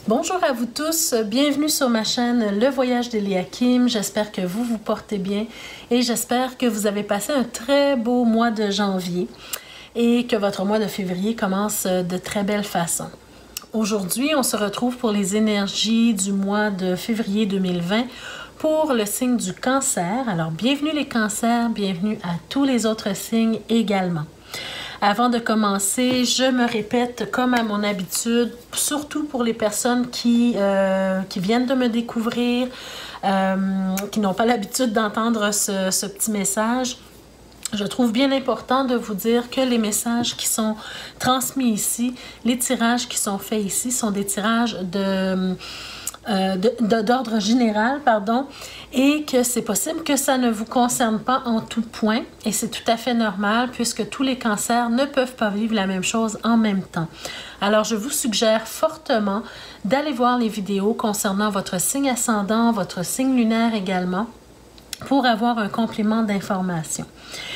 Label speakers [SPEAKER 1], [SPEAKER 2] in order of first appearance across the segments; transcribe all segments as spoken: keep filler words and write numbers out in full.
[SPEAKER 1] Bonjour à vous tous, bienvenue sur ma chaîne Le Voyage d'Eliakim. J'espère que vous vous portez bien et j'espère que vous avez passé un très beau mois de janvier et que votre mois de février commence de très belle façon. Aujourd'hui, on se retrouve pour les énergies du mois de février deux mille vingt pour le signe du cancer. Alors, bienvenue les cancers, bienvenue à tous les autres signes également. Avant de commencer, je me répète comme à mon habitude, surtout pour les personnes qui, euh, qui viennent de me découvrir, euh, qui n'ont pas l'habitude d'entendre ce, ce petit message. Je trouve bien important de vous dire que les messages qui sont transmis ici, les tirages qui sont faits ici sont des tirages de... Euh, d'ordre général, pardon, et que c'est possible que ça ne vous concerne pas en tout point, et c'est tout à fait normal puisque tous les cancers ne peuvent pas vivre la même chose en même temps. Alors, je vous suggère fortement d'aller voir les vidéos concernant votre signe ascendant, votre signe lunaire également, pour avoir un complément d'information.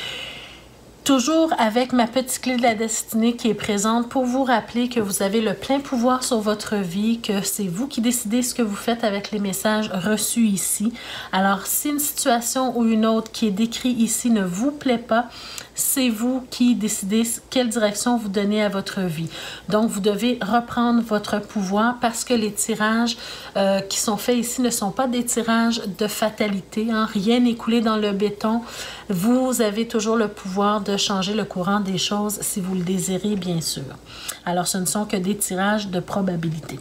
[SPEAKER 1] Toujours avec ma petite clé de la destinée qui est présente pour vous rappeler que vous avez le plein pouvoir sur votre vie, que c'est vous qui décidez ce que vous faites avec les messages reçus ici. Alors, si une situation ou une autre qui est décrite ici ne vous plaît pas, c'est vous qui décidez quelle direction vous donnez à votre vie. Donc, vous devez reprendre votre pouvoir parce que les tirages euh, qui sont faits ici ne sont pas des tirages de fatalité. Hein? Rien n'est coulé dans le béton. Vous avez toujours le pouvoir de changer le courant des choses si vous le désirez, bien sûr. Alors, ce ne sont que des tirages de probabilité.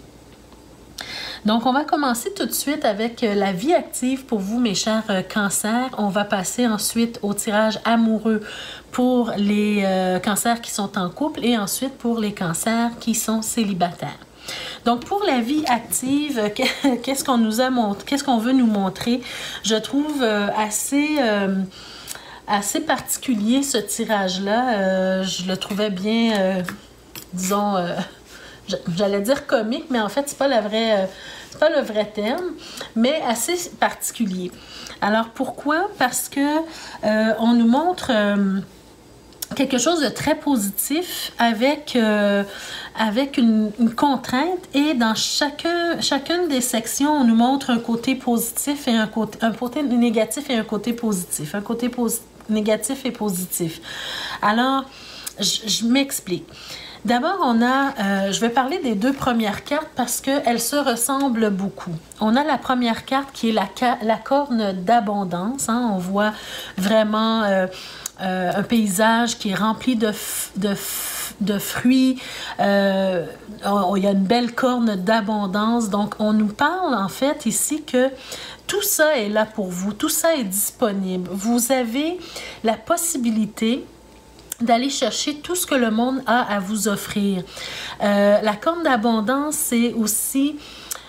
[SPEAKER 1] Donc, on va commencer tout de suite avec la vie active pour vous, mes chers euh, cancers. On va passer ensuite au tirage amoureux pour les euh, cancers qui sont en couple et ensuite pour les cancers qui sont célibataires. Donc, pour la vie active, qu'est-ce qu'on nous a montré, qu'est-ce qu'on veut nous montrer? Je trouve euh, assez... Euh, assez particulier ce tirage-là. Euh, je le trouvais bien, euh, disons, euh, j'allais dire comique, mais en fait, c'est pas la vraie, euh, c'est pas le vrai terme, mais assez particulier. Alors, pourquoi? Parce que euh, on nous montre euh, quelque chose de très positif avec, euh, avec une, une contrainte et dans chacun, chacune des sections, on nous montre un côté positif et un côté, un côté négatif et un côté positif. Un côté positif négatif et positif. Alors, je, je m'explique. D'abord, on a, euh, je vais parler des deux premières cartes parce qu'elles se ressemblent beaucoup. On a la première carte qui est la, la corne d'abondance. Hein? On voit vraiment euh, euh, un paysage qui est rempli de, de, de fruits. Euh, on, il y a une belle corne d'abondance. Donc, on nous parle en fait ici que tout ça est là pour vous, tout ça est disponible. Vous avez la possibilité d'aller chercher tout ce que le monde a à vous offrir. Euh, la corne d'abondance, c'est aussi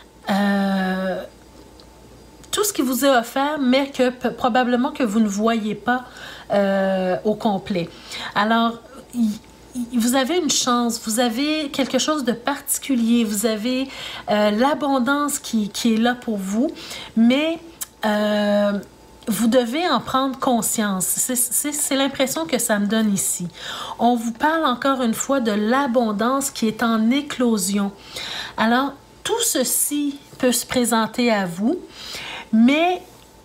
[SPEAKER 1] euh, tout ce qui vous est offert, mais que probablement que vous ne voyez pas euh, au complet. Alors, il vous avez une chance, vous avez quelque chose de particulier, vous avez euh, l'abondance qui, qui est là pour vous, mais euh, vous devez en prendre conscience. C'est l'impression que ça me donne ici. On vous parle encore une fois de l'abondance qui est en éclosion. Alors, tout ceci peut se présenter à vous, mais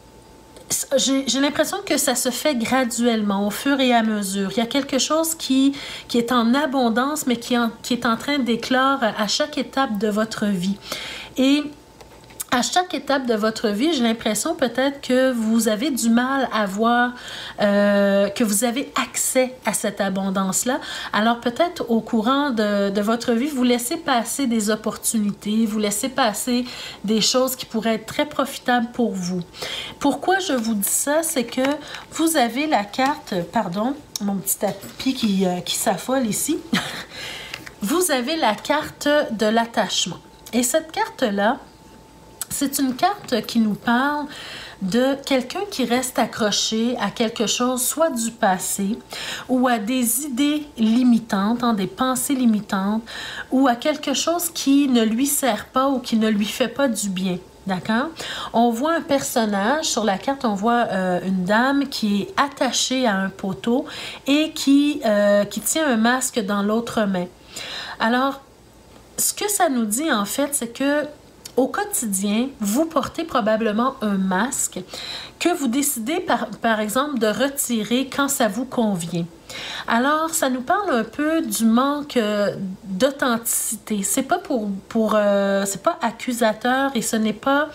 [SPEAKER 1] j'ai l'impression que ça se fait graduellement, au fur et à mesure. Il y a quelque chose qui, qui est en abondance, mais qui, en, qui est en train d'éclore à chaque étape de votre vie. Et à chaque étape de votre vie, j'ai l'impression peut-être que vous avez du mal à voir, euh, que vous avez accès à cette abondance-là. Alors peut-être au courant de, de votre vie, vous laissez passer des opportunités, vous laissez passer des choses qui pourraient être très profitables pour vous. Pourquoi je vous dis ça? C'est que vous avez la carte, pardon, mon petit tapis qui, euh, qui s'affole ici. Vous avez la carte de l'attachement. Et cette carte-là, c'est une carte qui nous parle de quelqu'un qui reste accroché à quelque chose, soit du passé, ou à des idées limitantes, hein, des pensées limitantes, ou à quelque chose qui ne lui sert pas ou qui ne lui fait pas du bien. D'accord? On voit un personnage, sur la carte, on voit euh, une dame qui est attachée à un poteau et qui, euh, qui tient un masque dans l'autre main. Alors, ce que ça nous dit, en fait, c'est que au quotidien, vous portez probablement un masque que vous décidez, par, par exemple, de retirer quand ça vous convient. Alors, ça nous parle un peu du manque euh, d'authenticité. C'est pas pour, pour euh, c'est pas accusateur et ce n'est pas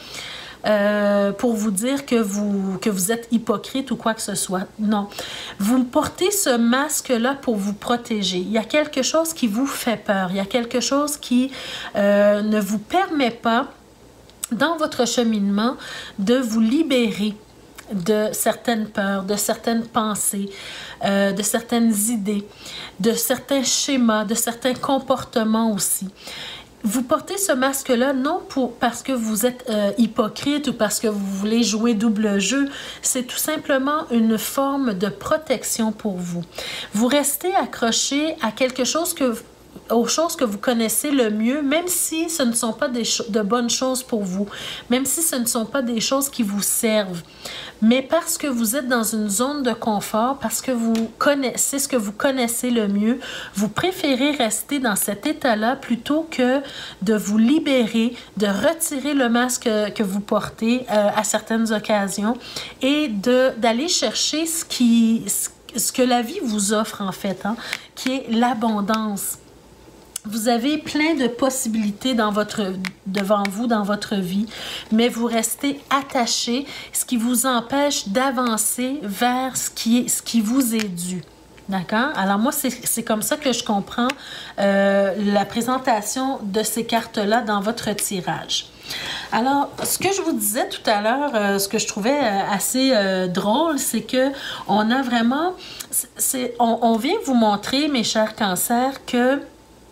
[SPEAKER 1] euh, pour vous dire que vous, que vous êtes hypocrite ou quoi que ce soit. Non. Vous portez ce masque-là pour vous protéger. Il y a quelque chose qui vous fait peur. Il y a quelque chose qui euh, ne vous permet pas, dans votre cheminement, de vous libérer de certaines peurs, de certaines pensées, euh, de certaines idées, de certains schémas, de certains comportements aussi. Vous portez ce masque-là non pour, parce que vous êtes euh, hypocrite ou parce que vous voulez jouer double jeu. C'est tout simplement une forme de protection pour vous. Vous restez accroché à quelque chose que aux choses que vous connaissez le mieux, même si ce ne sont pas des de bonnes choses pour vous, même si ce ne sont pas des choses qui vous servent. Mais parce que vous êtes dans une zone de confort, parce que vous connaissez ce que vous connaissez le mieux, vous préférez rester dans cet état-là plutôt que de vous libérer, de retirer le masque que vous portez euh, à certaines occasions et de d'aller chercher ce qui ce que la vie vous offre en fait, hein, qui est l'abondance. Vous avez plein de possibilités dans votre, devant vous, dans votre vie, mais vous restez attaché, ce qui vous empêche d'avancer vers ce qui, est, ce qui vous est dû. D'accord? Alors moi, c'est comme ça que je comprends euh, la présentation de ces cartes-là dans votre tirage. Alors, ce que je vous disais tout à l'heure, euh, ce que je trouvais euh, assez euh, drôle, c'est que on a vraiment... c'est on, on vient vous montrer, mes chers cancers, que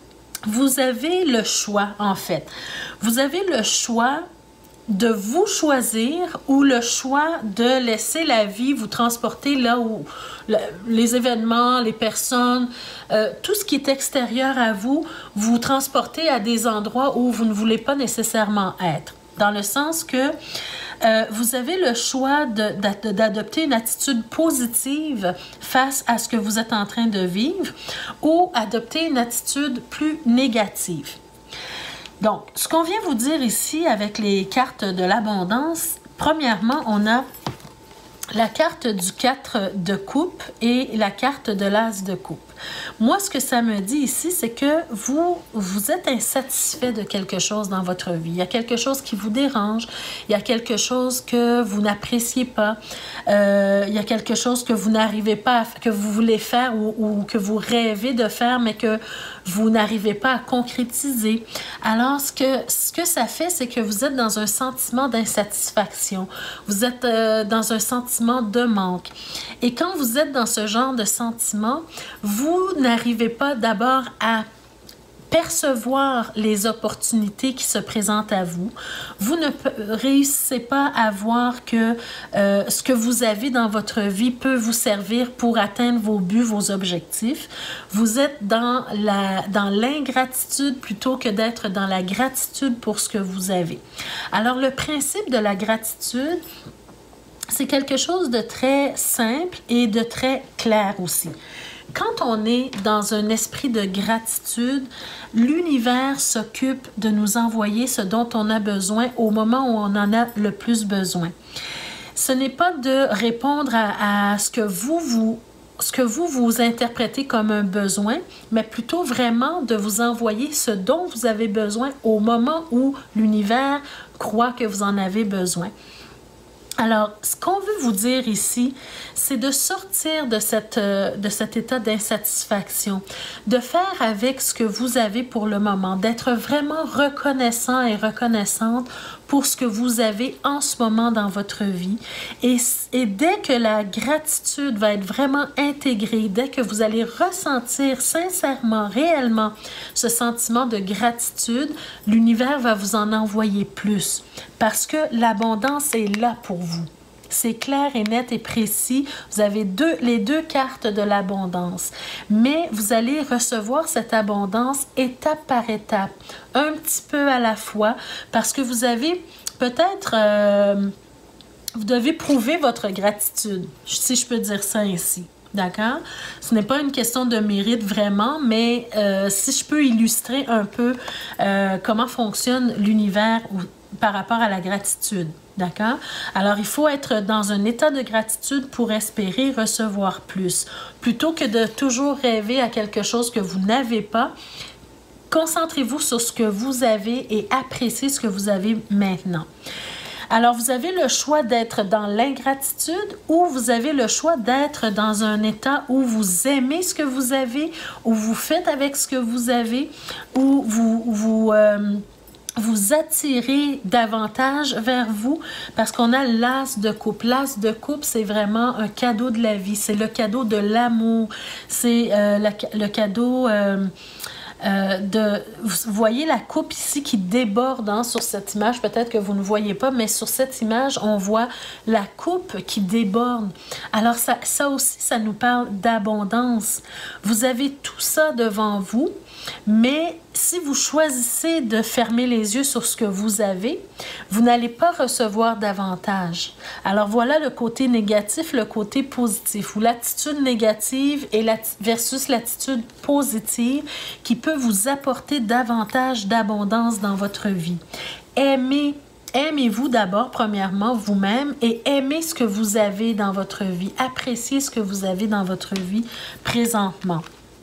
[SPEAKER 1] vous avez le choix, en fait. Vous avez le choix de vous choisir ou le choix de laisser la vie vous transporter là où le, les événements, les personnes, euh, tout ce qui est extérieur à vous, vous transporter à des endroits où vous ne voulez pas nécessairement être. Dans le sens que euh, vous avez le choix d'adopter une attitude positive face à ce que vous êtes en train de vivre ou adopter une attitude plus négative. Donc, ce qu'on vient vous dire ici avec les cartes de l'abondance, premièrement, on a la carte du quatre de coupe et la carte de l'as de coupe. Moi, ce que ça me dit ici, c'est que vous, vous êtes insatisfait de quelque chose dans votre vie. Il y a quelque chose qui vous dérange, il y a quelque chose que vous n'appréciez pas, euh, il y a quelque chose que vous n'arrivez pas, à, que vous voulez faire ou, ou que vous rêvez de faire, mais que vous n'arrivez pas à concrétiser. Alors, ce que, ce que ça fait, c'est que vous êtes dans un sentiment d'insatisfaction. Vous êtes euh, dans un sentiment de manque. Et quand vous êtes dans ce genre de sentiment, vous n'arrivez pas d'abord à percevoir les opportunités qui se présentent à vous. Vous ne réussissez pas à voir que euh, ce que vous avez dans votre vie peut vous servir pour atteindre vos buts, vos objectifs. Vous êtes dans la, dans l'ingratitude plutôt que d'être dans la gratitude pour ce que vous avez. Alors, le principe de la gratitude, c'est quelque chose de très simple et de très clair aussi. Quand on est dans un esprit de gratitude, l'univers s'occupe de nous envoyer ce dont on a besoin au moment où on en a le plus besoin. Ce n'est pas de répondre à, à ce que vous, vous, ce que vous, vous interprétez comme un besoin, mais plutôt vraiment de vous envoyer ce dont vous avez besoin au moment où l'univers croit que vous en avez besoin. Alors, ce qu'on veut vous dire ici, c'est de sortir de, cette, euh, de cet état d'insatisfaction, de faire avec ce que vous avez pour le moment, d'être vraiment reconnaissant et reconnaissante pour ce que vous avez en ce moment dans votre vie. Et, et dès que la gratitude va être vraiment intégrée, dès que vous allez ressentir sincèrement, réellement ce sentiment de gratitude, l'univers va vous en envoyer plus parce que l'abondance est là pour vous. C'est clair et net et précis. Vous avez deux, les deux cartes de l'abondance. Mais vous allez recevoir cette abondance étape par étape, un petit peu à la fois, parce que vous avez peut-être... Euh, vous devez prouver votre gratitude, si je peux dire ça ainsi. D'accord? Ce n'est pas une question de mérite vraiment, mais euh, si je peux illustrer un peu euh, comment fonctionne l'univers par rapport à la gratitude. D'accord? Alors, il faut être dans un état de gratitude pour espérer recevoir plus. Plutôt que de toujours rêver à quelque chose que vous n'avez pas, concentrez-vous sur ce que vous avez et appréciez ce que vous avez maintenant. Alors, vous avez le choix d'être dans l'ingratitude ou vous avez le choix d'être dans un état où vous aimez ce que vous avez, où vous faites avec ce que vous avez, où vous... vous euh, vous attirez davantage vers vous parce qu'on a l'as de coupe. L'as de coupe, c'est vraiment un cadeau de la vie. C'est le cadeau de l'amour. C'est euh, le, le cadeau euh, euh, de... Vous voyez la coupe ici qui déborde hein, sur cette image. Peut-être que vous ne voyez pas, mais sur cette image, on voit la coupe qui déborde. Alors ça, ça aussi, ça nous parle d'abondance. Vous avez tout ça devant vous. Mais si vous choisissez de fermer les yeux sur ce que vous avez, vous n'allez pas recevoir davantage. Alors voilà le côté négatif, le côté positif, ou l'attitude négative et la, versus l'attitude positive qui peut vous apporter davantage d'abondance dans votre vie. Aimez Aimez-vous d'abord, premièrement, vous-même et aimez ce que vous avez dans votre vie. Appréciez ce que vous avez dans votre vie présentement.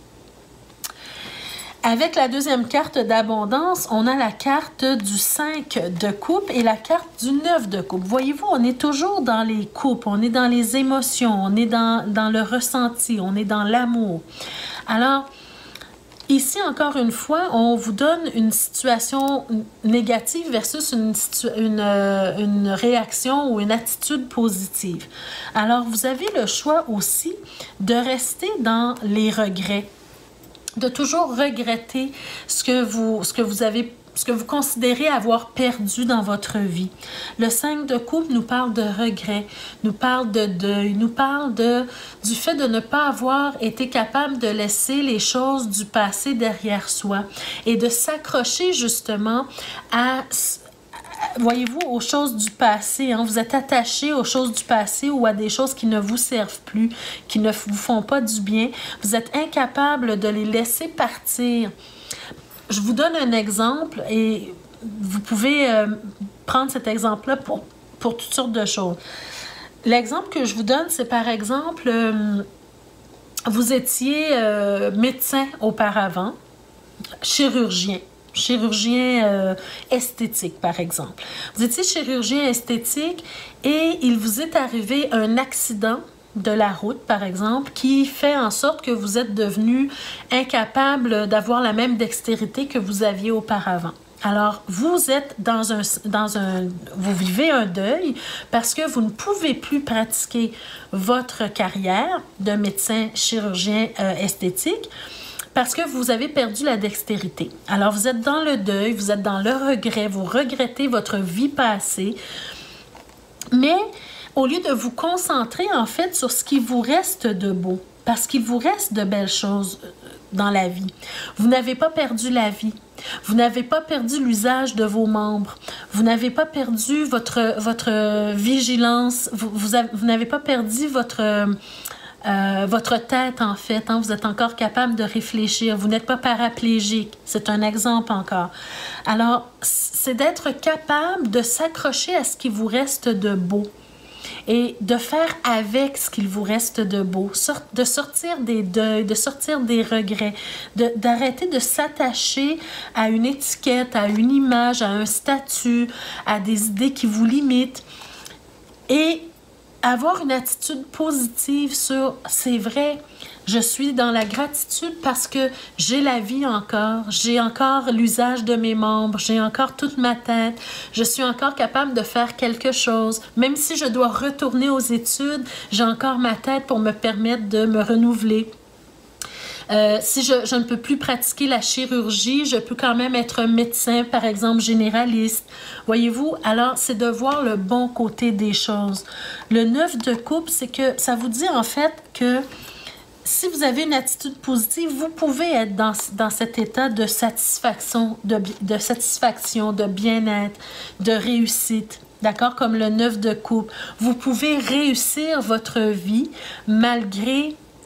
[SPEAKER 1] Avec la deuxième carte d'abondance, on a la carte du cinq de coupe et la carte du neuf de coupe. Voyez-vous, on est toujours dans les coupes, on est dans les émotions, on est dans, dans le ressenti, on est dans l'amour. Alors, ici, encore une fois, on vous donne une situation négative versus une, une, une réaction ou une attitude positive. Alors, vous avez le choix aussi de rester dans les regrets, de toujours regretter ce que vous, ce que vous avez, ce que vous considérez avoir perdu dans votre vie. Le cinq de coupe nous parle de regret, nous parle de deuil, nous parle de, du fait de ne pas avoir été capable de laisser les choses du passé derrière soi et de s'accrocher justement à... Voyez-vous, aux choses du passé, hein? Vous êtes attaché aux choses du passé ou à des choses qui ne vous servent plus, qui ne vous font pas du bien. Vous êtes incapable de les laisser partir. Je vous donne un exemple et vous pouvez euh, prendre cet exemple-là pour, pour toutes sortes de choses. L'exemple que je vous donne, c'est par exemple, euh, vous étiez euh, médecin auparavant, chirurgien. Chirurgien euh, esthétique, par exemple. Vous étiez chirurgien esthétique et il vous est arrivé un accident de la route, par exemple, qui fait en sorte que vous êtes devenu incapable d'avoir la même dextérité que vous aviez auparavant. Alors, vous êtes dans un, dans un... Vous vivez un deuil parce que vous ne pouvez plus pratiquer votre carrière de médecin chirurgien euh, esthétique parce que vous avez perdu la dextérité. Alors, vous êtes dans le deuil, vous êtes dans le regret, vous regrettez votre vie passée. Mais au lieu de vous concentrer, en fait, sur ce qui vous reste de beau, parce qu'il vous reste de belles choses dans la vie. Vous n'avez pas perdu la vie. Vous n'avez pas perdu l'usage de vos membres. Vous n'avez pas perdu votre, votre vigilance. Vous, vous, vous n'avez pas perdu votre... Euh, votre tête, en fait, hein, vous êtes encore capable de réfléchir. Vous n'êtes pas paraplégique. C'est un exemple encore. Alors, c'est d'être capable de s'accrocher à ce qui vous reste de beau et de faire avec ce qu'il vous reste de beau, Sort, de sortir des deuils, de sortir des regrets, de, d'arrêter de s'attacher à une étiquette, à une image, à un statut, à des idées qui vous limitent et avoir une attitude positive sur « c'est vrai, je suis dans la gratitude parce que j'ai la vie encore, j'ai encore l'usage de mes membres, j'ai encore toute ma tête, je suis encore capable de faire quelque chose. Même si je dois retourner aux études, j'ai encore ma tête pour me permettre de me renouveler. » Euh, si je, je ne peux plus pratiquer la chirurgie, je peux quand même être médecin, par exemple, généraliste. Voyez-vous? Alors, c'est de voir le bon côté des choses. Le neuf de coupe, c'est que ça vous dit en fait que si vous avez une attitude positive, vous pouvez être dans, dans cet état de satisfaction, de, de satisfaction, de bien-être, de réussite. D'accord? Comme le neuf de coupe. Vous pouvez réussir votre vie malgré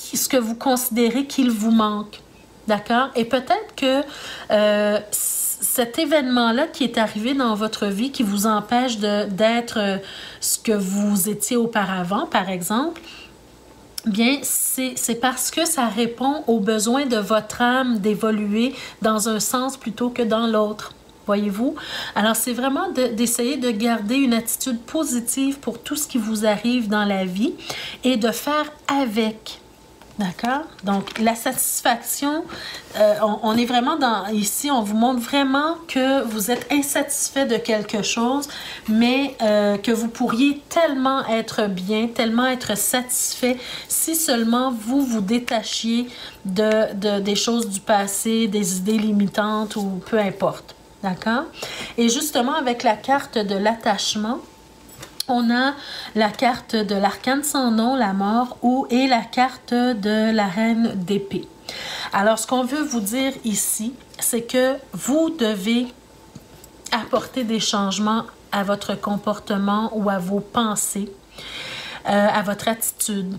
[SPEAKER 1] ce que vous considérez qu'il vous manque. D'accord? Et peut-être que euh, cet événement-là qui est arrivé dans votre vie, qui vous empêche de, d'être euh, ce que vous étiez auparavant, par exemple, bien, c'est, c'est parce que ça répond aux besoins de votre âme d'évoluer dans un sens plutôt que dans l'autre. Voyez-vous? Alors, c'est vraiment de, d'essayer de garder une attitude positive pour tout ce qui vous arrive dans la vie et de faire avec. D'accord? Donc, la satisfaction, euh, on, on est vraiment dans... Ici, on vous montre vraiment que vous êtes insatisfait de quelque chose, mais euh, que vous pourriez tellement être bien, tellement être satisfait si seulement vous vous détachiez de, de, des choses du passé, des idées limitantes ou peu importe. D'accord? Et justement, avec la carte de l'attachement, on a la carte de l'arcane sans nom, la mort, ou et la carte de la reine d'épée. Alors, ce qu'on veut vous dire ici, c'est que vous devez apporter des changements à votre comportement ou à vos pensées, euh, à votre attitude.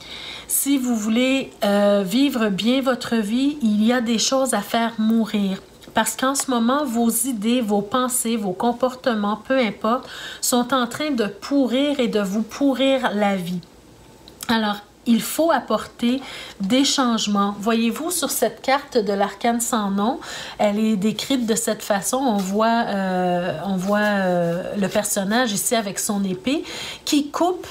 [SPEAKER 1] Si vous voulez euh, vivre bien votre vie, il y a des choses à faire mourir. Parce qu'en ce moment, vos idées, vos pensées, vos comportements, peu importe, sont en train de pourrir et de vous pourrir la vie. Alors, il faut apporter des changements. Voyez-vous, sur cette carte de l'arcane sans nom, elle est décrite de cette façon. On voit, euh, on voit euh, le personnage ici avec son épée qui coupe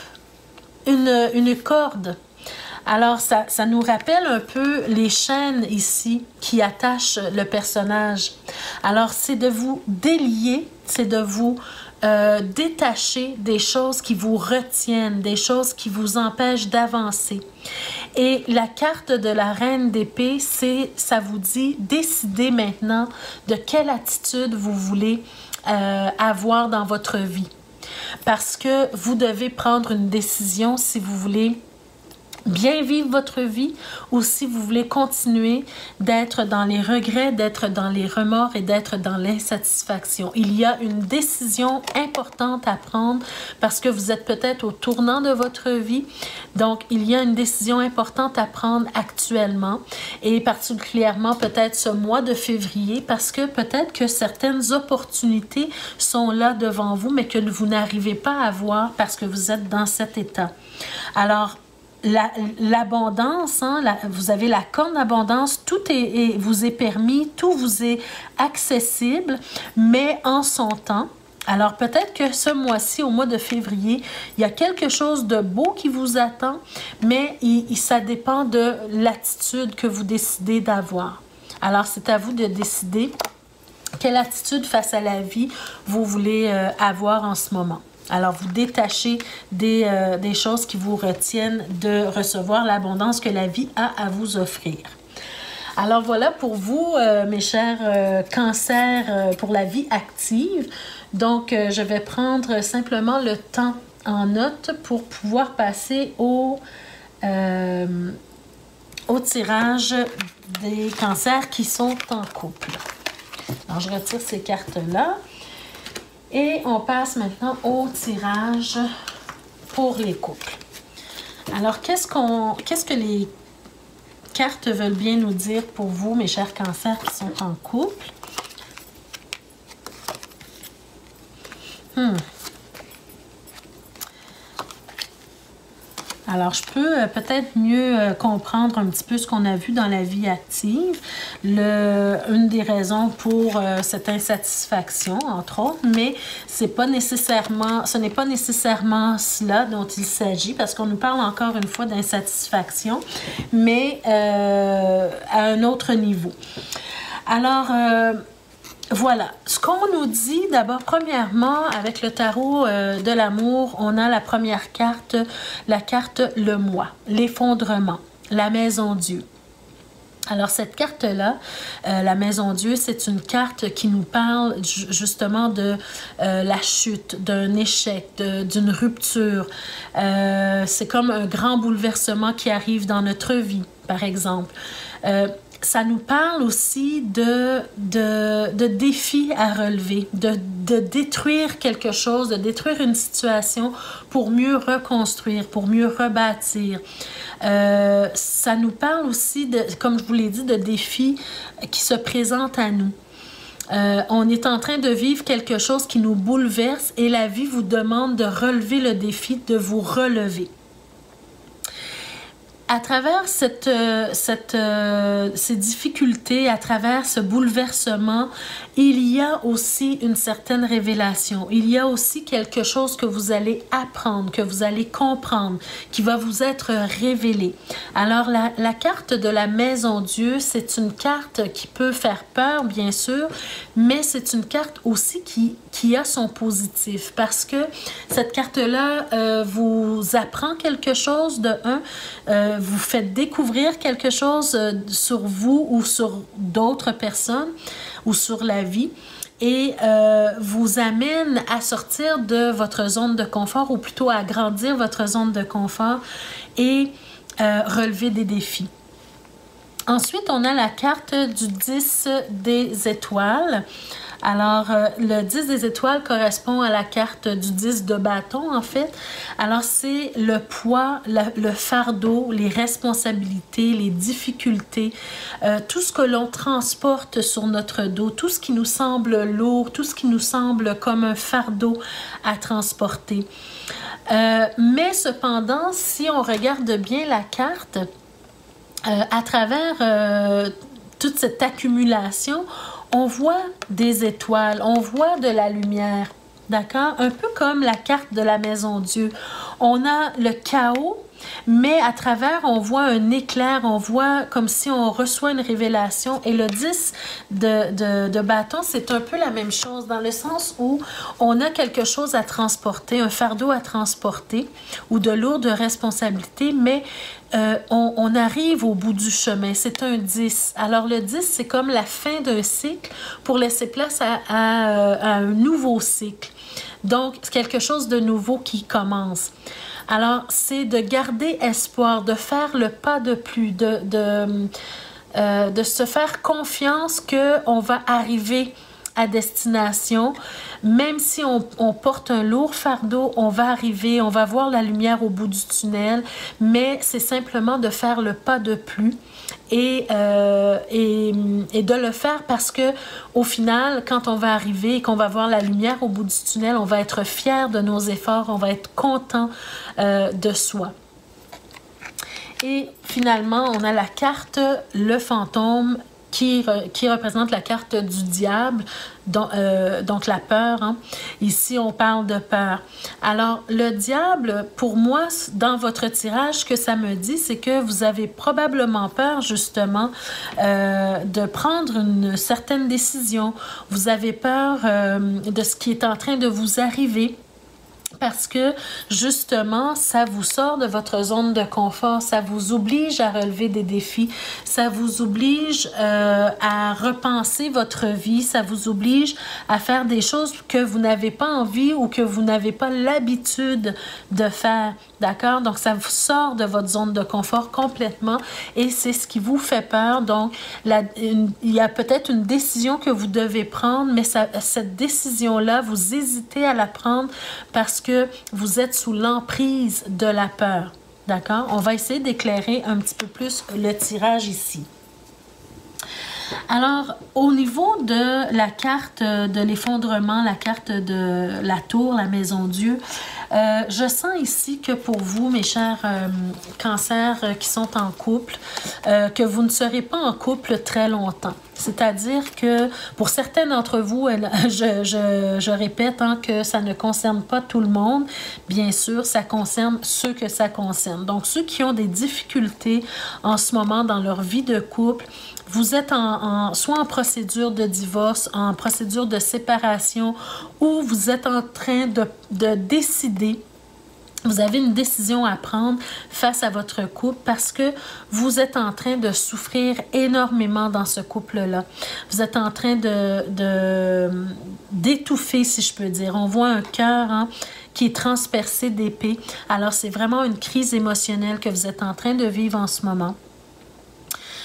[SPEAKER 1] une, une corde. Alors, ça, ça nous rappelle un peu les chaînes ici qui attachent le personnage. Alors, c'est de vous délier, c'est de vous euh, détacher des choses qui vous retiennent, des choses qui vous empêchent d'avancer. Et la carte de la reine d'épée, c'est, ça vous dit, décidez maintenant de quelle attitude vous voulez euh, avoir dans votre vie. Parce que vous devez prendre une décision si vous voulez bien vivre votre vie ou si vous voulez continuer d'être dans les regrets, d'être dans les remords et d'être dans l'insatisfaction. Il y a une décision importante à prendre parce que vous êtes peut-être au tournant de votre vie. Donc, il y a une décision importante à prendre actuellement et particulièrement peut-être ce mois de février parce que peut-être que certaines opportunités sont là devant vous mais que vous n'arrivez pas à voir parce que vous êtes dans cet état. Alors, La, l'abondance, hein, la, vous avez la corne d'abondance, tout est, est, vous est permis, tout vous est accessible, mais en son temps. Alors peut-être que ce mois-ci, au mois de février, il y a quelque chose de beau qui vous attend, mais il, il, ça dépend de l'attitude que vous décidez d'avoir. Alors c'est à vous de décider quelle attitude face à la vie vous voulez euh, avoir en ce moment. Alors, vous détachez des, euh, des choses qui vous retiennent de recevoir l'abondance que la vie a à vous offrir. Alors, voilà pour vous, euh, mes chers euh, cancers, euh, pour la vie active. Donc, euh, je vais prendre simplement le temps en note pour pouvoir passer au, euh, au tirage des cancers qui sont en couple. Alors, je retire ces cartes-là. Et on passe maintenant au tirage pour les couples. Alors, qu'est-ce qu'on, qu'est-ce que les cartes veulent bien nous dire pour vous, mes chers cancers qui sont en couple? Hmm. Alors, je peux euh, peut-être mieux euh, comprendre un petit peu ce qu'on a vu dans la vie active. Le, une des raisons pour euh, cette insatisfaction, entre autres, mais c'est pas nécessairement, ce n'est pas nécessairement cela dont il s'agit, parce qu'on nous parle encore une fois d'insatisfaction, mais euh, à un autre niveau. Alors, euh, voilà, ce qu'on nous dit d'abord, premièrement, avec le tarot euh, de l'amour, on a la première carte, la carte le moi, l'effondrement, la maison Dieu. Alors, cette carte-là, euh, la maison Dieu, c'est une carte qui nous parle justement de euh, la chute, d'un échec, de, d'une rupture. Euh, c'est comme un grand bouleversement qui arrive dans notre vie, par exemple. Euh, Ça nous parle aussi de, de, de défis à relever, de de détruire quelque chose, de détruire une situation pour mieux reconstruire, pour mieux rebâtir. Euh, ça nous parle aussi, de, comme je vous l'ai dit, de défis qui se présentent à nous. Euh, on est en train de vivre quelque chose qui nous bouleverse et la vie vous demande de relever le défi, de vous relever. À travers cette, euh, cette, euh, ces difficultés, à travers ce bouleversement, il y a aussi une certaine révélation. Il y a aussi quelque chose que vous allez apprendre, que vous allez comprendre, qui va vous être révélé. Alors, la, la carte de la Maison Dieu, c'est une carte qui peut faire peur, bien sûr, mais c'est une carte aussi qui, qui a son positif, parce que cette carte-là euh, vous apprend quelque chose de un, euh, vous faites découvrir quelque chose euh, sur vous ou sur d'autres personnes ou sur la vie et euh, vous amène à sortir de votre zone de confort ou plutôt à agrandir votre zone de confort et euh, relever des défis. Ensuite, on a la carte du dix des étoiles. Alors, euh, le dix des étoiles correspond à la carte du dix de bâton, en fait. Alors, c'est le poids, le, le fardeau, les responsabilités, les difficultés, euh, tout ce que l'on transporte sur notre dos, tout ce qui nous semble lourd, tout ce qui nous semble comme un fardeau à transporter. Euh, mais cependant, si on regarde bien la carte, euh, à travers euh, toute cette accumulation, on voit des étoiles, on voit de la lumière, d'accord? Un peu comme la carte de la Maison Dieu. On a le chaos, mais à travers, on voit un éclair, on voit comme si on reçoit une révélation. Et le dix de, de, de bâton, c'est un peu la même chose, dans le sens où on a quelque chose à transporter, un fardeau à transporter, ou de lourdes responsabilités, mais Euh, on, on arrive au bout du chemin. C'est un dix. Alors, le dix, c'est comme la fin d'un cycle pour laisser place à, à, à un nouveau cycle. Donc, c'est quelque chose de nouveau qui commence. Alors, c'est de garder espoir, de faire le pas de plus, de, de, euh, de se faire confiance qu'on va arriver à destination. Même si on, on porte un lourd fardeau, on va arriver, on va voir la lumière au bout du tunnel, mais c'est simplement de faire le pas de plus et, euh, et, et de le faire parce que au final, quand on va arriver et qu'on va voir la lumière au bout du tunnel, on va être fier de nos efforts, on va être content euh, de soi. Et finalement, on a la carte Le Fantôme, Qui, qui représente la carte du diable, donc, euh, donc la peur. Hein. Ici, on parle de peur. Alors, le diable, pour moi, dans votre tirage, ce que ça me dit, c'est que vous avez probablement peur, justement, euh, de prendre une certaine décision. Vous avez peur euh, de ce qui est en train de vous arriver. Parce que, justement, ça vous sort de votre zone de confort, ça vous oblige à relever des défis, ça vous oblige euh, à repenser votre vie, ça vous oblige à faire des choses que vous n'avez pas envie ou que vous n'avez pas l'habitude de faire, d'accord? Donc, ça vous sort de votre zone de confort complètement et c'est ce qui vous fait peur. Donc, la, une, il y a peut-être une décision que vous devez prendre, mais ça, cette décision-là, vous hésitez à la prendre parce que que vous êtes sous l'emprise de la peur. D'accord? On va essayer d'éclairer un petit peu plus le tirage ici. Alors, au niveau de la carte de l'effondrement, la carte de la tour, la Maison Dieu, euh, je sens ici que pour vous, mes chers euh, cancers euh, qui sont en couple, euh, que vous ne serez pas en couple très longtemps. C'est-à-dire que pour certains d'entre vous, elle, je, je, je répète hein, que ça ne concerne pas tout le monde. Bien sûr, ça concerne ceux que ça concerne. Donc, ceux qui ont des difficultés en ce moment dans leur vie de couple, vous êtes en, en, soit en procédure de divorce, en procédure de séparation, ou vous êtes en train de, de décider. Vous avez une décision à prendre face à votre couple parce que vous êtes en train de souffrir énormément dans ce couple-là. Vous êtes en train de, de, d'étouffer, si je peux dire. On voit un cœur hein, qui est transpercé d'épée. Alors, c'est vraiment une crise émotionnelle que vous êtes en train de vivre en ce moment.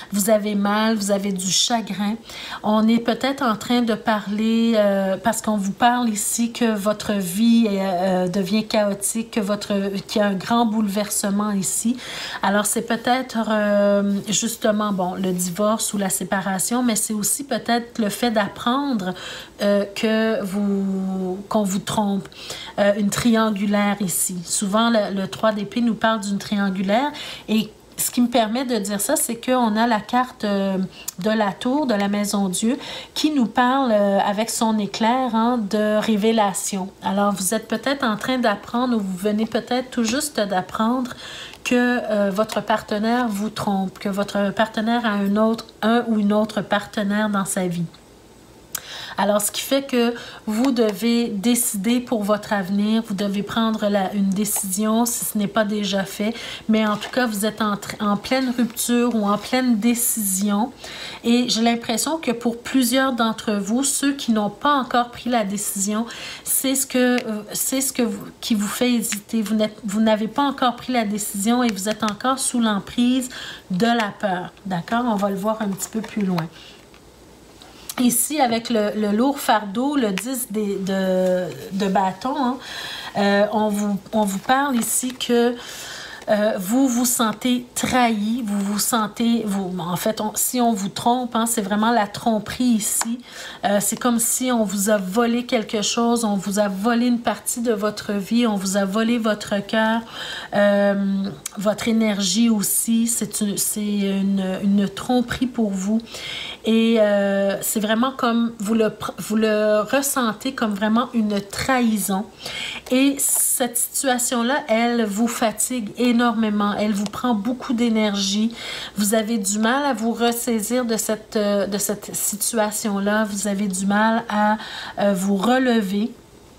[SPEAKER 1] vous avez mal, vous avez du chagrin. On est peut-être en train de parler, euh, parce qu'on vous parle ici que votre vie euh, devient chaotique, que votre, qu'il y a un grand bouleversement ici. Alors, c'est peut-être euh, justement, bon, le divorce ou la séparation, mais c'est aussi peut-être le fait d'apprendre euh, que vous, qu'on vous trompe. Euh, une triangulaire ici. Souvent, le, le trois d'épée nous parle d'une triangulaire et ce qui me permet de dire ça, c'est qu'on a la carte euh, de la tour, de la maison Dieu, qui nous parle euh, avec son éclair hein, de révélation. Alors, vous êtes peut-être en train d'apprendre ou vous venez peut-être tout juste d'apprendre que euh, votre partenaire vous trompe, que votre partenaire a un autre, un ou une autre partenaire dans sa vie. Alors, ce qui fait que vous devez décider pour votre avenir, vous devez prendre la, une décision si ce n'est pas déjà fait, mais en tout cas, vous êtes en, en pleine rupture ou en pleine décision et j'ai l'impression que pour plusieurs d'entre vous, ceux qui n'ont pas encore pris la décision, c'est ce, que, c'est ce que vous, qui vous fait hésiter. Vous, vous n'avez pas encore pris la décision et vous êtes encore sous l'emprise de la peur. D'accord? On va le voir un petit peu plus loin. Ici, avec le, le lourd fardeau, le dix de, de, de bâton, hein, euh, on, vous, on vous parle ici que euh, vous vous sentez trahi, vous vous sentez, vous, en fait, on, si on vous trompe, hein, c'est vraiment la tromperie ici. Euh, c'est comme si on vous a volé quelque chose, on vous a volé une partie de votre vie, on vous a volé votre cœur, euh, votre énergie aussi. C'est une, c'est une, une tromperie pour vous. Et euh, c'est vraiment comme, vous le, vous le ressentez comme vraiment une trahison. Et cette situation-là, elle vous fatigue énormément. Elle vous prend beaucoup d'énergie. Vous avez du mal à vous ressaisir de cette, de cette situation-là. Vous avez du mal à euh, vous relever.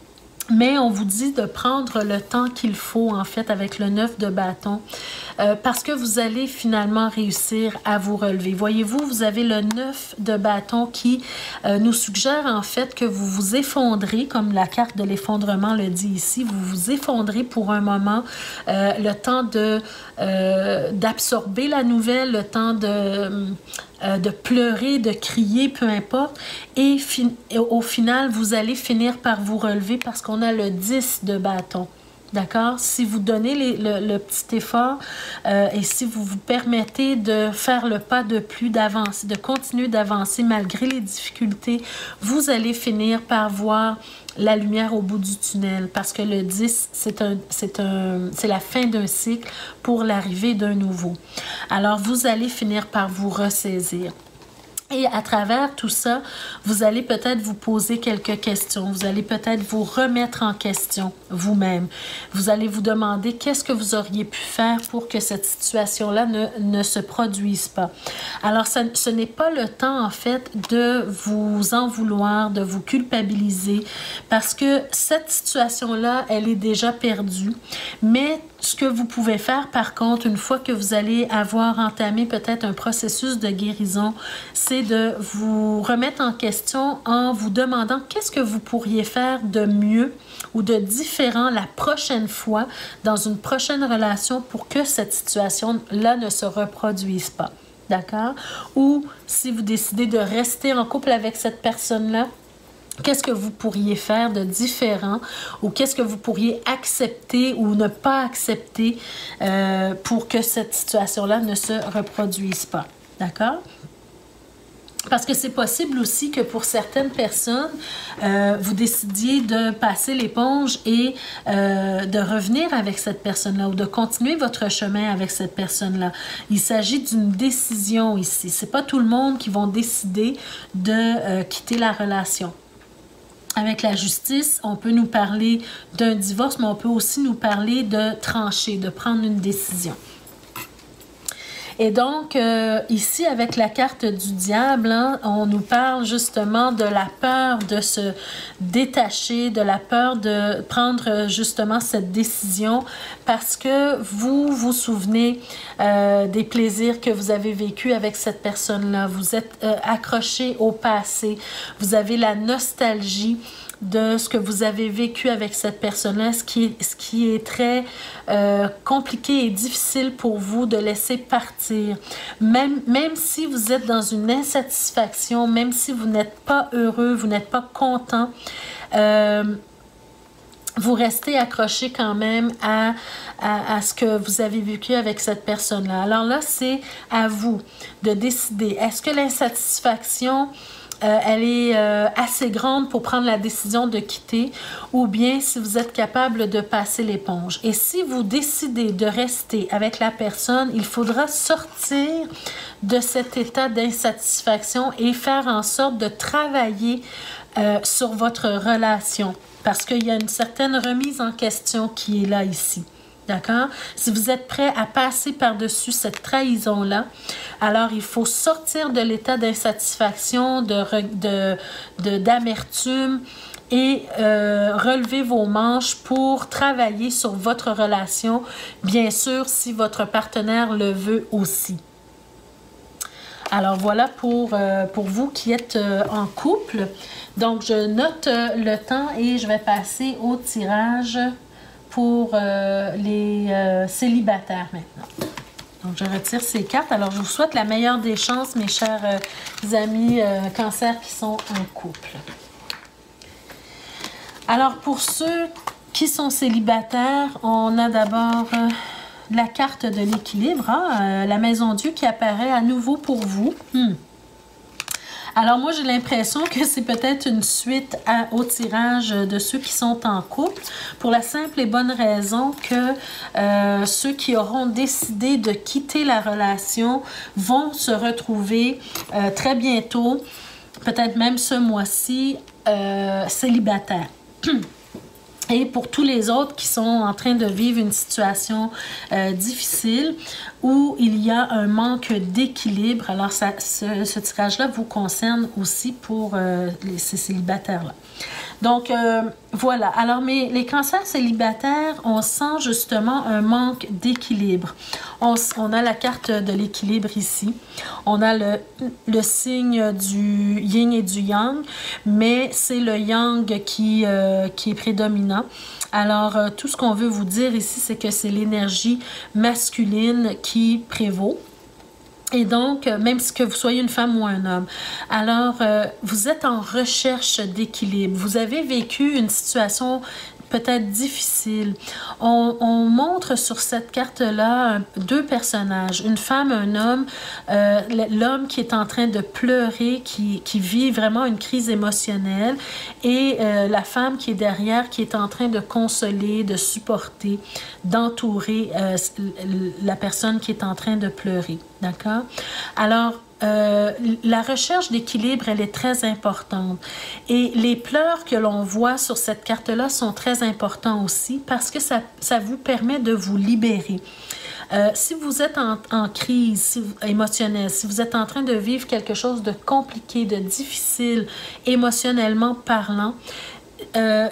[SPEAKER 1] Mais on vous dit de prendre le temps qu'il faut, en fait, avec le neuf de bâton, euh, parce que vous allez finalement réussir à vous relever. Voyez-vous, vous avez le neuf de bâton qui euh, nous suggère, en fait, que vous vous effondrez, comme la carte de l'effondrement le dit ici, vous vous effondrez pour un moment, euh, le temps de, euh, d'absorber la nouvelle, le temps de... Euh, de pleurer, de crier, peu importe. Et, fin et au final, vous allez finir par vous relever parce qu'on a le dix de bâton. D'accord? Si vous donnez les, le, le petit effort euh, et si vous vous permettez de faire le pas de plus, d'avancer, de continuer d'avancer malgré les difficultés, vous allez finir par voir la lumière au bout du tunnel parce que le dix, c'est un, c'est un, c'est la fin d'un cycle pour l'arrivée d'un nouveau. Alors, vous allez finir par vous ressaisir. Et à travers tout ça, vous allez peut-être vous poser quelques questions. Vous allez peut-être vous remettre en question vous-même. Vous allez vous demander qu'est-ce que vous auriez pu faire pour que cette situation-là ne, ne se produise pas. Alors, ça, ce n'est pas le temps, en fait, de vous en vouloir, de vous culpabiliser, parce que cette situation-là, elle est déjà perdue. Mais ce que vous pouvez faire, par contre, une fois que vous allez avoir entamé peut-être un processus de guérison, c'est de vous remettre en question en vous demandant qu'est-ce que vous pourriez faire de mieux ou de différent la prochaine fois dans une prochaine relation pour que cette situation-là ne se reproduise pas. D'accord? Ou si vous décidez de rester en couple avec cette personne-là, qu'est-ce que vous pourriez faire de différent ou qu'est-ce que vous pourriez accepter ou ne pas accepter euh, pour que cette situation-là ne se reproduise pas. D'accord? Parce que c'est possible aussi que pour certaines personnes, euh, vous décidiez de passer l'éponge et euh, de revenir avec cette personne-là ou de continuer votre chemin avec cette personne-là. Il s'agit d'une décision ici. C'est pas tout le monde qui va décider de euh, quitter la relation. Avec la justice, on peut nous parler d'un divorce, mais on peut aussi nous parler de trancher, de prendre une décision. Et donc, euh, ici, avec la carte du diable, hein, on nous parle justement de la peur de se détacher, de la peur de prendre justement cette décision parce que vous vous souvenez euh, des plaisirs que vous avez vécus avec cette personne-là. Vous êtes euh, accroché au passé. Vous avez la nostalgie de ce que vous avez vécu avec cette personne-là, ce qui est, ce qui est très euh, compliqué et difficile pour vous de laisser partir sortir. Même, même si vous êtes dans une insatisfaction, même si vous n'êtes pas heureux, vous n'êtes pas content, euh, vous restez accroché quand même à, à, à ce que vous avez vécu avec cette personne-là. Alors là, c'est à vous de décider. Est-ce que l'insatisfaction, euh, elle est euh, assez grande pour prendre la décision de quitter, ou bien si vous êtes capable de passer l'éponge? Et si vous décidez de rester avec la personne, il faudra sortir de cet état d'insatisfaction et faire en sorte de travailler euh, sur votre relation. Parce qu'il y a une certaine remise en question qui est là ici. D'accord? Si vous êtes prêt à passer par-dessus cette trahison-là, alors il faut sortir de l'état d'insatisfaction, de, de, de, d'amertume et euh, relever vos manches pour travailler sur votre relation, bien sûr, si votre partenaire le veut aussi. Alors voilà pour, euh, pour vous qui êtes euh, en couple. Donc, je note euh, le temps et je vais passer au tirage pour euh, les euh, célibataires maintenant. Donc, je retire ces cartes. Alors, je vous souhaite la meilleure des chances, mes chers euh, amis euh, cancers qui sont en couple. Alors, pour ceux qui sont célibataires, on a d'abord euh, la carte de l'équilibre, hein, euh, la maison Dieu qui apparaît à nouveau pour vous. Hmm. Alors moi, j'ai l'impression que c'est peut-être une suite à, au tirage de ceux qui sont en couple, pour la simple et bonne raison que euh, ceux qui auront décidé de quitter la relation vont se retrouver euh, très bientôt, peut-être même ce mois-ci, euh, célibataires. Et pour tous les autres qui sont en train de vivre une situation euh, difficile où il y a un manque d'équilibre, alors ça, ce, ce tirage-là vous concerne aussi pour euh, les, ces célibataires-là. Donc, euh, voilà. Alors, mais les cancers célibataires, on sent justement un manque d'équilibre. On, on a la carte de l'équilibre ici. On a le, le signe du yin et du yang, mais c'est le yang qui, euh, qui est prédominant. Alors, euh, tout ce qu'on veut vous dire ici, c'est que c'est l'énergie masculine qui prévaut. Et donc, même si que vous soyez une femme ou un homme, alors euh, vous êtes en recherche d'équilibre. Vous avez vécu une situation peut-être difficile. On, on montre sur cette carte-là deux personnages, une femme, un homme, euh, l'homme qui est en train de pleurer, qui, qui vit vraiment une crise émotionnelle, et euh, la femme qui est derrière, qui est en train de consoler, de supporter, d'entourer euh, la personne qui est en train de pleurer. D'accord? Alors, Euh, la recherche d'équilibre, elle est très importante. Et les pleurs que l'on voit sur cette carte-là sont très importants aussi parce que ça, ça vous permet de vous libérer. Euh, si vous êtes en, en crise si vous, émotionnelle, si vous êtes en train de vivre quelque chose de compliqué, de difficile, émotionnellement parlant, euh,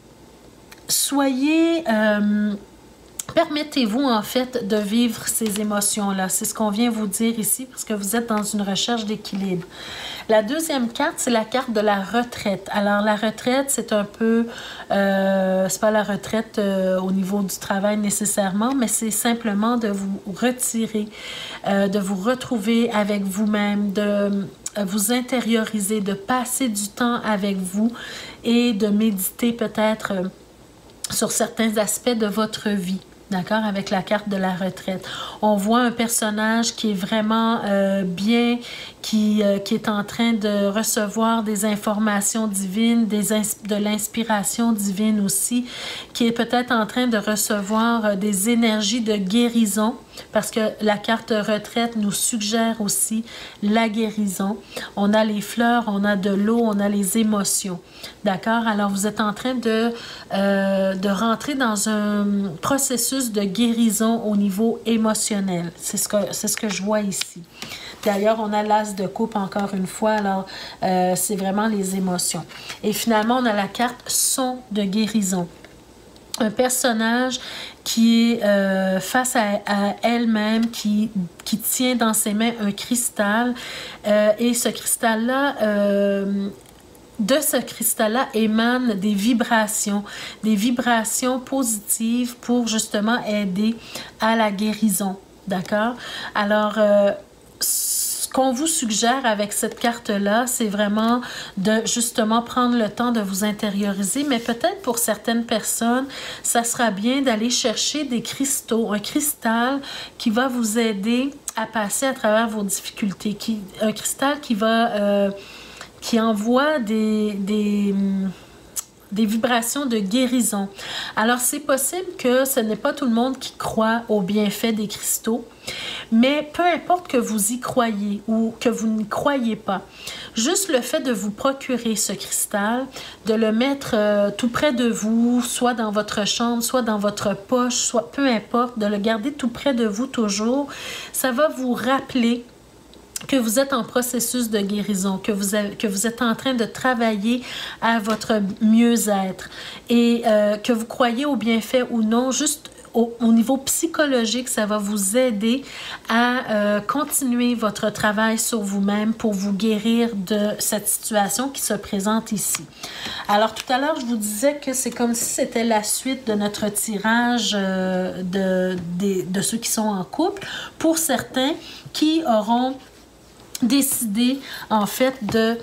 [SPEAKER 1] soyez... Euh, Permettez-vous en fait de vivre ces émotions-là. C'est ce qu'on vient vous dire ici parce que vous êtes dans une recherche d'équilibre. La deuxième carte, c'est la carte de la retraite. Alors la retraite, c'est un peu, euh, c'est pas la retraite euh, au niveau du travail nécessairement, mais c'est simplement de vous retirer, euh, de vous retrouver avec vous-même, de vous intérioriser, de passer du temps avec vous et de méditer peut-être euh, sur certains aspects de votre vie. D'accord? Avec la carte de la retraite. On voit un personnage qui est vraiment euh, bien, qui, euh, qui est en train de recevoir des informations divines, des ins de l'inspiration divine aussi, qui est peut-être en train de recevoir euh, des énergies de guérison, parce que la carte retraite nous suggère aussi la guérison. On a les fleurs, on a de l'eau, on a les émotions. D'accord? Alors, vous êtes en train de, euh, de rentrer dans un processus de guérison au niveau émotionnel. C'est ce que, c'est ce que je vois ici. D'ailleurs, on a l'as de coupe encore une fois. Alors, euh, c'est vraiment les émotions. Et finalement, on a la carte son de guérison. Un personnage qui est euh, face à, à elle-même, qui, qui tient dans ses mains un cristal. Euh, et ce cristal-là... Euh, de ce cristal-là émanent des vibrations, des vibrations positives pour justement aider à la guérison. D'accord? Alors, euh, ce qu'on vous suggère avec cette carte-là, c'est vraiment de justement prendre le temps de vous intérioriser, mais peut-être pour certaines personnes, ça sera bien d'aller chercher des cristaux, un cristal qui va vous aider à passer à travers vos difficultés, qui, un cristal qui va, euh, qui envoie des, des, des vibrations de guérison. Alors, c'est possible que ce n'est pas tout le monde qui croit au bienfait des cristaux, mais peu importe que vous y croyez ou que vous n'y croyez pas, juste le fait de vous procurer ce cristal, de le mettre euh, tout près de vous, soit dans votre chambre, soit dans votre poche, soit peu importe, de le garder tout près de vous toujours, ça va vous rappeler que vous êtes en processus de guérison, que vous, avez, que vous êtes en train de travailler à votre mieux-être et euh, que vous croyez au bienfait ou non, juste au, au niveau psychologique, ça va vous aider à euh, continuer votre travail sur vous-même pour vous guérir de cette situation qui se présente ici. Alors, tout à l'heure, je vous disais que c'est comme si c'était la suite de notre tirage euh, de, de, de ceux qui sont en couple. Pour certains qui auront décider en fait de,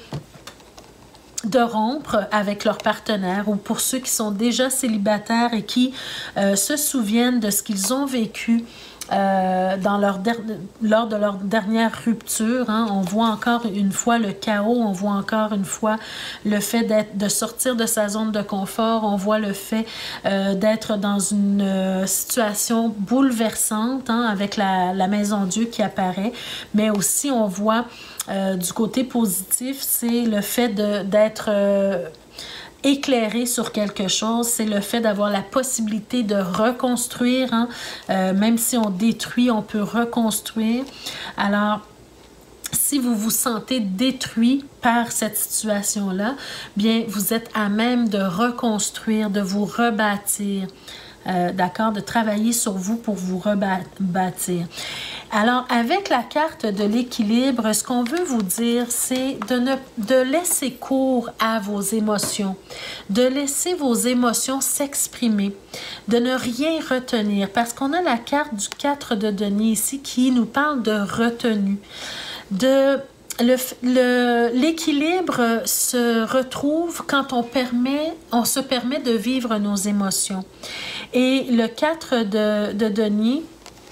[SPEAKER 1] de rompre avec leur partenaire, ou pour ceux qui sont déjà célibataires et qui euh, se souviennent de ce qu'ils ont vécu euh, dans leur lors de leur dernière rupture. Hein. On voit encore une fois le chaos, on voit encore une fois le fait d'être, de sortir de sa zone de confort, on voit le fait euh, d'être dans une euh, situation bouleversante, hein, avec la, la maison Dieu qui apparaît, mais aussi on voit euh, du côté positif, c'est le fait de, d'être euh, éclairé sur quelque chose, c'est le fait d'avoir la possibilité de reconstruire, hein? euh, même si on détruit, on peut reconstruire. Alors, si vous vous sentez détruit par cette situation-là, bien, vous êtes à même de reconstruire, de vous rebâtir, euh, d'accord, de travailler sur vous pour vous rebâtir. Alors, avec la carte de l'équilibre, ce qu'on veut vous dire, c'est de, ne, de laisser cours à vos émotions, de laisser vos émotions s'exprimer, de ne rien retenir, parce qu'on a la carte du quatre de denier ici qui nous parle de retenue, de... Le, le, l'équilibre se retrouve quand on, permet, on se permet de vivre nos émotions. Et le quatre de, de denier,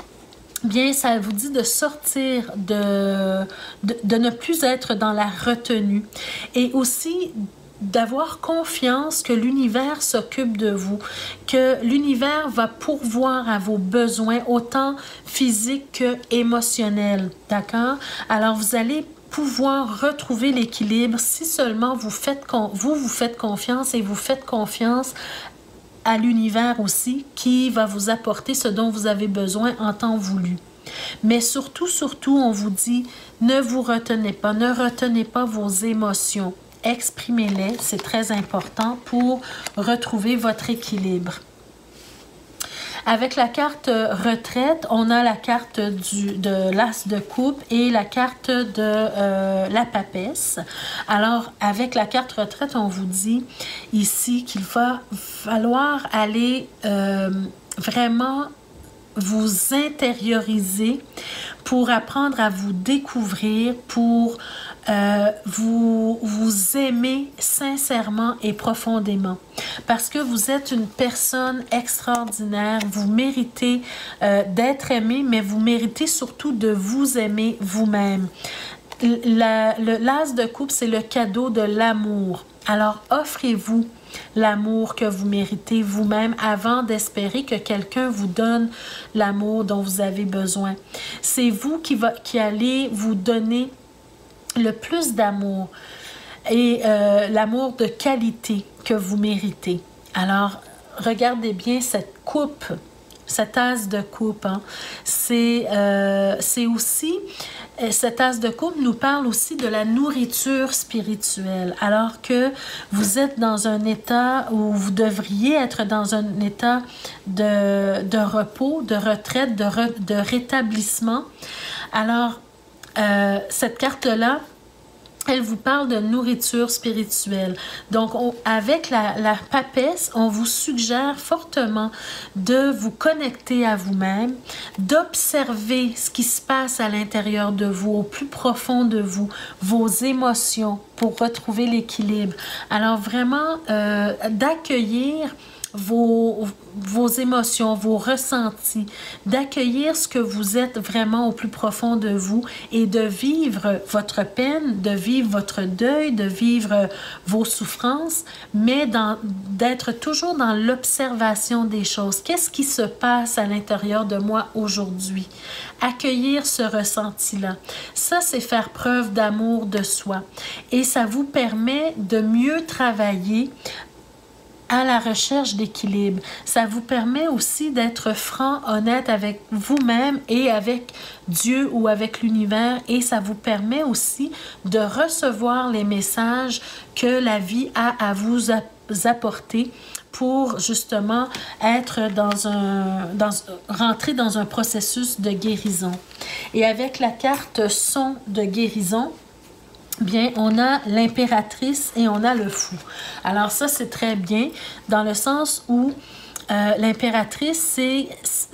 [SPEAKER 1] bien, ça vous dit de sortir, de, de, de ne plus être dans la retenue. Et aussi d'avoir confiance que l'univers s'occupe de vous, que l'univers va pourvoir à vos besoins, autant physiques que émotionnels. D'accord? Alors, vous allez pouvoir retrouver l'équilibre si seulement vous faites vous vous faites confiance et vous faites confiance à l'univers aussi qui va vous apporter ce dont vous avez besoin en temps voulu. Mais surtout, surtout, on vous dit, ne vous retenez pas, ne retenez pas vos émotions. Exprimez-les, c'est très important pour retrouver votre équilibre. Avec la carte retraite, on a la carte du, de l'as de coupe et la carte de euh, la papesse. Alors, avec la carte retraite, on vous dit ici qu'il va falloir aller euh, vraiment vous intérioriser pour apprendre à vous découvrir, pour euh, vous, vous aimer sincèrement et profondément. Parce que vous êtes une personne extraordinaire, vous méritez euh, d'être aimé, mais vous méritez surtout de vous aimer vous-même. La, le, l'as de coupe, c'est le cadeau de l'amour. Alors, offrez-vous l'amour que vous méritez vous-même avant d'espérer que quelqu'un vous donne l'amour dont vous avez besoin. C'est vous qui, va, qui allez vous donner le plus d'amour et euh, l'amour de qualité que vous méritez. Alors, regardez bien cette coupe, cette tasse de coupe. Hein. C'est euh, c'est aussi... Cette tasse de coupe nous parle aussi de la nourriture spirituelle, alors que vous êtes dans un état où vous devriez être dans un état de, de repos, de retraite, de, re, de rétablissement. Alors, euh, cette carte-là elle vous parle de nourriture spirituelle. Donc, on, avec la, la papesse, on vous suggère fortement de vous connecter à vous-même, d'observer ce qui se passe à l'intérieur de vous, au plus profond de vous, vos émotions pour retrouver l'équilibre. Alors, vraiment, euh, d'accueillir Vos, vos émotions, vos ressentis, d'accueillir ce que vous êtes vraiment au plus profond de vous et de vivre votre peine, de vivre votre deuil, de vivre vos souffrances, mais d'être toujours dans l'observation des choses. Qu'est-ce qui se passe à l'intérieur de moi aujourd'hui? Accueillir ce ressenti-là. Ça, c'est faire preuve d'amour de soi. Et ça vous permet de mieux travailler à la recherche d'équilibre. Ça vous permet aussi d'être franc, honnête avec vous-même et avec Dieu ou avec l'univers, et ça vous permet aussi de recevoir les messages que la vie a à vous apporter pour justement être dans un, dans, rentrer dans un processus de guérison. Et avec la carte son de guérison, bien, on a l'impératrice et on a le fou. Alors ça, c'est très bien dans le sens où euh, l'impératrice, c'est...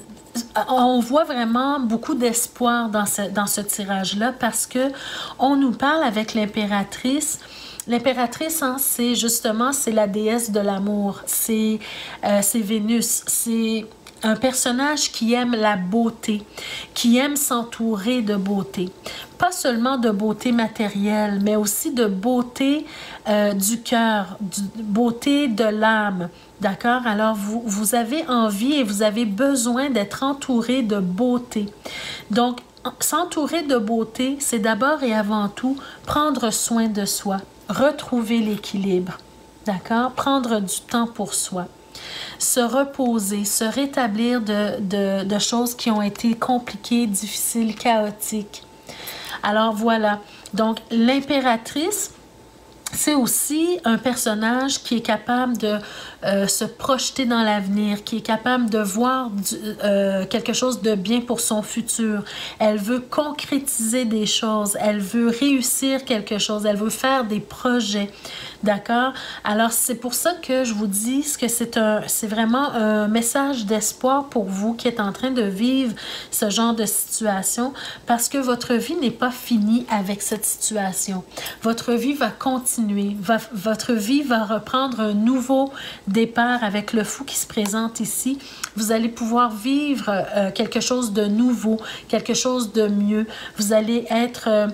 [SPEAKER 1] On voit vraiment beaucoup d'espoir dans ce, dans ce tirage-là parce que on nous parle avec l'impératrice. L'impératrice, hein, c'est justement, c'est la déesse de l'amour. C'est euh, c'est Vénus. C'est un personnage qui aime la beauté, qui aime s'entourer de beauté. Pas seulement de beauté matérielle, mais aussi de beauté euh, du cœur, de beauté de l'âme. D'accord? Alors, vous, vous avez envie et vous avez besoin d'être entouré de beauté. Donc, s'entourer de beauté, c'est d'abord et avant tout prendre soin de soi, retrouver l'équilibre. D'accord? Prendre du temps pour soi. Se reposer, se rétablir de, de, de choses qui ont été compliquées, difficiles, chaotiques. Alors voilà, donc l'impératrice, c'est aussi un personnage qui est capable de euh, se projeter dans l'avenir, qui est capable de voir du, euh, quelque chose de bien pour son futur. Elle veut concrétiser des choses, elle veut réussir quelque chose, elle veut faire des projets. D'accord? Alors, c'est pour ça que je vous dis que c'est un, c'est vraiment un message d'espoir pour vous qui êtes en train de vivre ce genre de situation parce que votre vie n'est pas finie avec cette situation. Votre vie va continuer. Va, votre vie va reprendre un nouveau départ avec le fou qui se présente ici. Vous allez pouvoir vivre euh, quelque chose de nouveau, quelque chose de mieux. Vous allez être euh,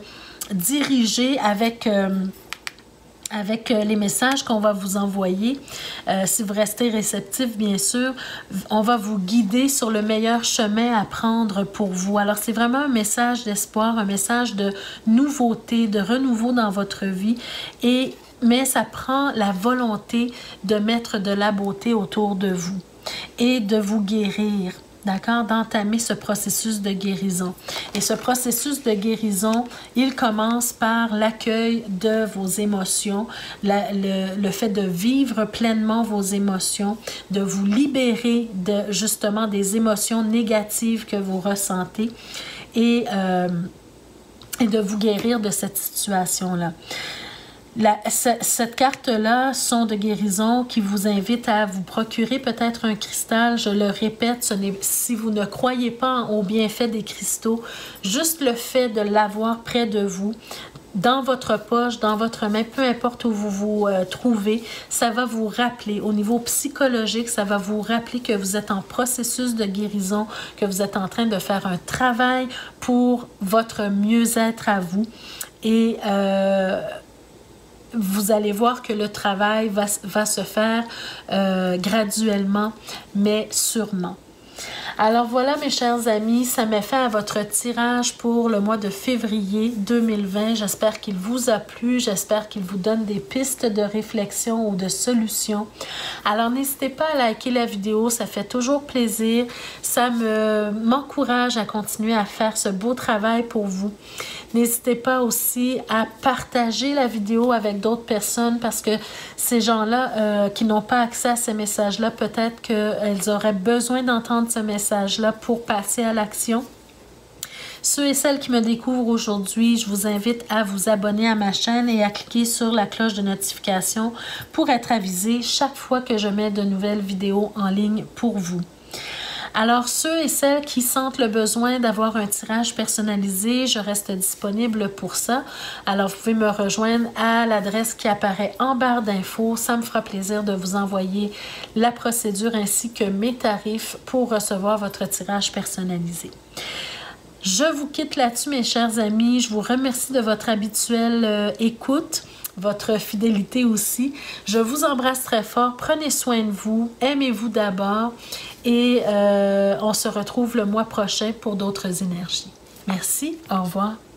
[SPEAKER 1] dirigé avec... Euh, avec les messages qu'on va vous envoyer. Euh, si vous restez réceptif, bien sûr, on va vous guider sur le meilleur chemin à prendre pour vous. Alors, c'est vraiment un message d'espoir, un message de nouveauté, de renouveau dans votre vie. Et, mais ça prend la volonté de mettre de la beauté autour de vous et de vous guérir. D'accord, d'entamer ce processus de guérison. Et ce processus de guérison, il commence par l'accueil de vos émotions, la, le, le fait de vivre pleinement vos émotions, de vous libérer de justement des émotions négatives que vous ressentez et, euh, et de vous guérir de cette situation-là. La, cette carte-là sont de guérison qui vous invite à vous procurer peut-être un cristal. Je le répète, ce n'est, si vous ne croyez pas au bienfait des cristaux, juste le fait de l'avoir près de vous, dans votre poche, dans votre main, peu importe où vous vous euh, trouvez, ça va vous rappeler, au niveau psychologique, ça va vous rappeler que vous êtes en processus de guérison, que vous êtes en train de faire un travail pour votre mieux-être à vous. Et... Euh, vous allez voir que le travail va, va se faire euh, graduellement, mais sûrement. Alors voilà, mes chers amis, ça met fin à votre tirage pour le mois de février deux mille vingt. J'espère qu'il vous a plu, j'espère qu'il vous donne des pistes de réflexion ou de solutions. Alors n'hésitez pas à liker la vidéo, ça fait toujours plaisir. Ça me m'encourage à continuer à faire ce beau travail pour vous. N'hésitez pas aussi à partager la vidéo avec d'autres personnes parce que ces gens-là euh, qui n'ont pas accès à ces messages-là, peut-être qu'elles auraient besoin d'entendre ce message-là pour passer à l'action. Ceux et celles qui me découvrent aujourd'hui, je vous invite à vous abonner à ma chaîne et à cliquer sur la cloche de notification pour être avisé chaque fois que je mets de nouvelles vidéos en ligne pour vous. Alors, ceux et celles qui sentent le besoin d'avoir un tirage personnalisé, je reste disponible pour ça. Alors, vous pouvez me rejoindre à l'adresse qui apparaît en barre d'infos. Ça me fera plaisir de vous envoyer la procédure ainsi que mes tarifs pour recevoir votre tirage personnalisé. Je vous quitte là-dessus, mes chers amis. Je vous remercie de votre habituelle euh, écoute, votre fidélité aussi. Je vous embrasse très fort. Prenez soin de vous. Aimez-vous d'abord. Et euh, on se retrouve le mois prochain pour d'autres énergies. Merci. Au revoir.